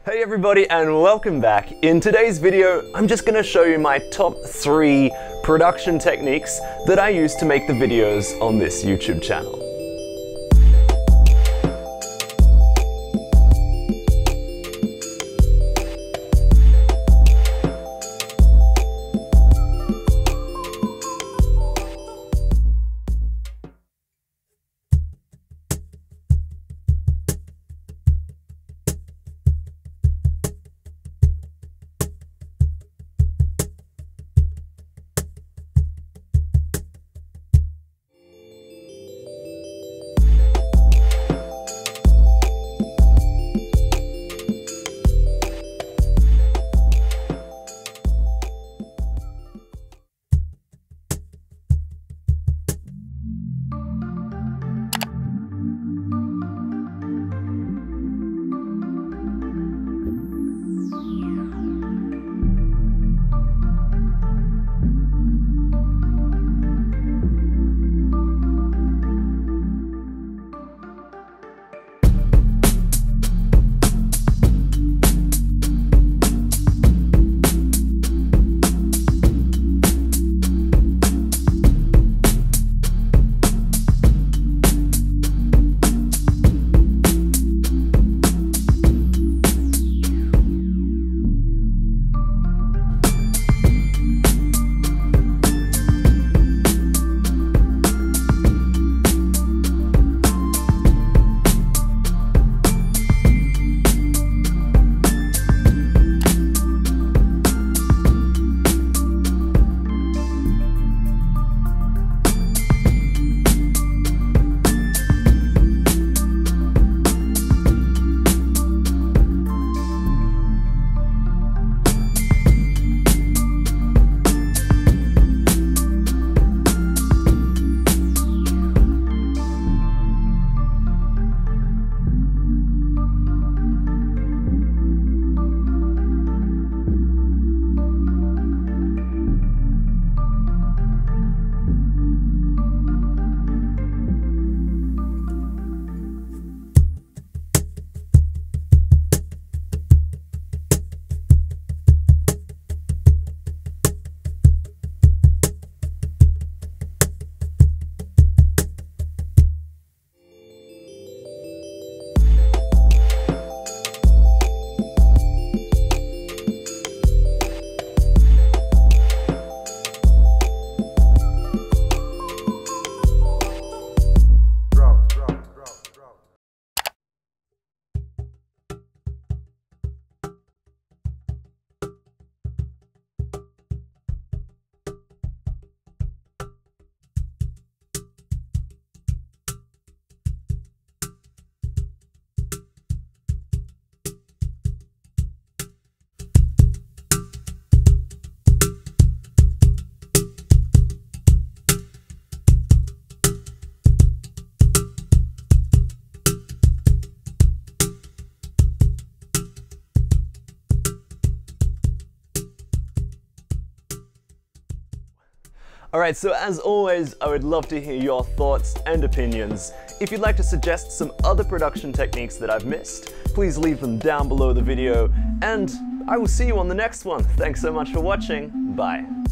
Hey everybody and welcome back. In today's video, I'm just gonna show you my top 3 production techniques that I use to make the videos on this YouTube channel. Alright, so as always, I would love to hear your thoughts and opinions. If you'd like to suggest some other production techniques that I've missed, please leave them down below the video, and I will see you on the next one. Thanks so much for watching. Bye.